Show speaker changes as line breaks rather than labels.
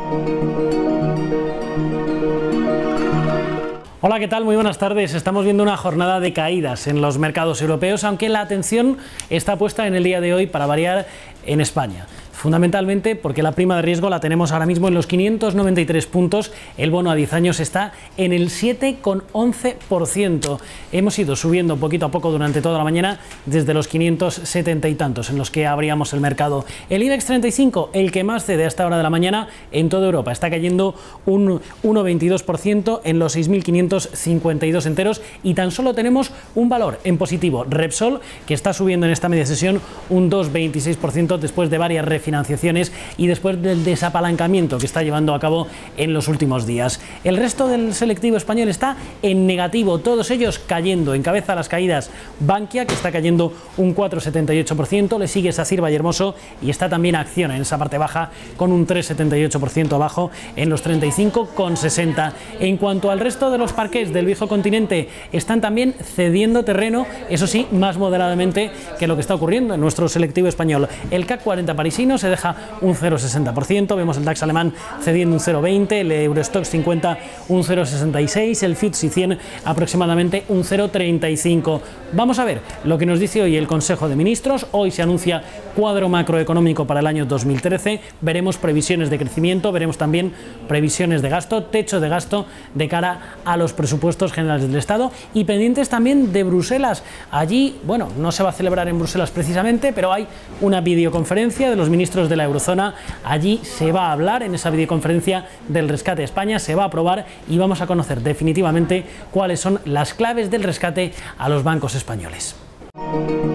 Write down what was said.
Hola, ¿qué tal? Muy buenas tardes. Estamos viendo una jornada de caídas en los mercados europeos, aunque la atención está puesta en el día de hoy, para variar, en España. Fundamentalmente porque la prima de riesgo la tenemos ahora mismo en los 593 puntos, el bono a 10 años está en el 7,11%. Hemos ido subiendo poquito a poco durante toda la mañana desde los 570 y tantos en los que abríamos el mercado. El IBEX 35, el que más cede a esta hora de la mañana en toda Europa, está cayendo un 1,22% en los 6.552 enteros, y tan solo tenemos un valor en positivo, Repsol, que está subiendo en esta media sesión un 2,26% después de varias refinanciaciones y después del desapalancamiento que está llevando a cabo en los últimos días. El resto del selectivo español está en negativo, todos ellos cayendo. Encabeza las caídas Bankia, que está cayendo un 4,78%, le sigue SACIR Vallehermoso y está también Acciona en esa parte baja con un 3,78% abajo en los 35,60. En cuanto al resto de los parques del viejo continente, están también cediendo terreno, eso sí, más moderadamente que lo que está ocurriendo en nuestro selectivo español. El CAC 40 parisino se deja un 0,60%, vemos el DAX alemán cediendo un 0,20%, el Eurostoxx 50 un 0,66%, el FTSE 100 aproximadamente un 0,35%. Vamos a ver lo que nos dice hoy el Consejo de Ministros. Hoy se anuncia cuadro macroeconómico para el año 2013, veremos previsiones de crecimiento, veremos también previsiones de gasto, techo de gasto de cara a los presupuestos generales del Estado, y pendientes también de Bruselas. Allí, bueno, no se va a celebrar en Bruselas precisamente, pero hay una videoconferencia de los ministros de la eurozona. Allí se va a hablar, en esa videoconferencia, del rescate a España, se va a aprobar y vamos a conocer definitivamente cuáles son las claves del rescate a los bancos españoles.